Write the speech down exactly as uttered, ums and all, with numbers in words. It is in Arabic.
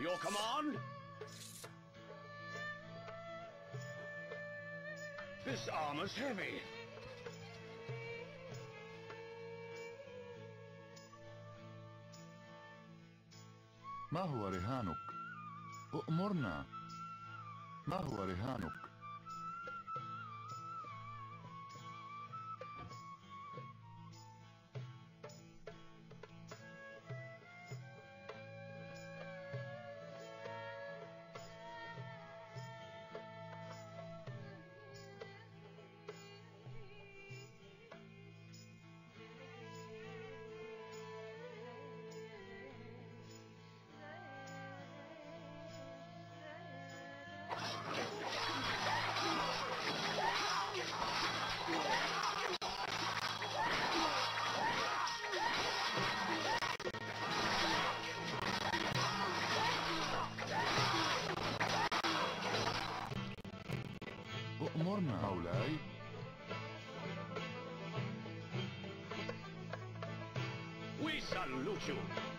Your command? This armor's heavy. ما هو رهانك؟ أؤمرنا. ما هو رهانك؟ أؤمرنا مولاي. We salute you.